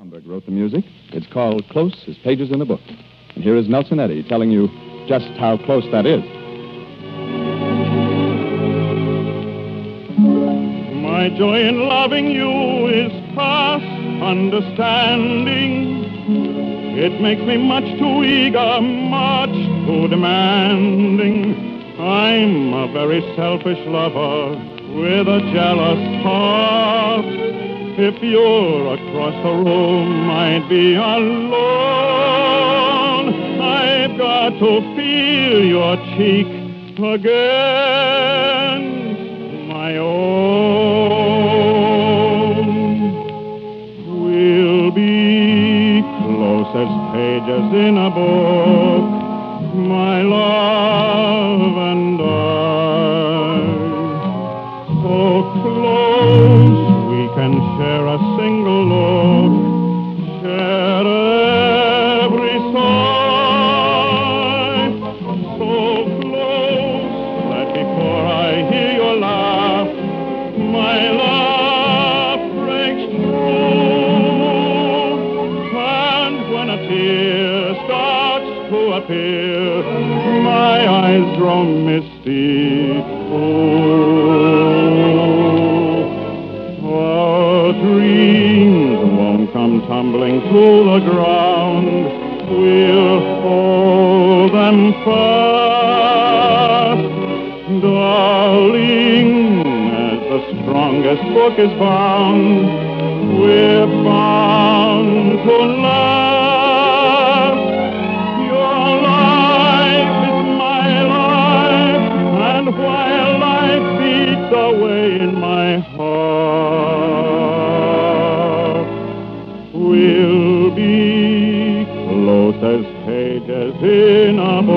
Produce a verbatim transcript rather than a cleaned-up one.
Romberg wrote the music. It's called Close as Pages in a Book. And here is Nelson Eddy telling you just how close that is. My joy in loving you is past understanding. It makes me much too eager, much too demanding. I'm a very selfish lover with a jealous heart. If you're across the room, I'd be alone. I've got to feel your cheek against my own. We'll be close as pages in a book, my love and I. So close we can share a single look, share every sigh. So close that before I hear your laugh, my laugh breaks through. And when a tear starts to appear, my eyes grow misty too. Dreams won't come tumbling to the ground. We'll hold them fast, darling, as the strongest book is bound. We're bound to last. Your life is my life, and while life beats away in my heart, we'll be close as pages in a book.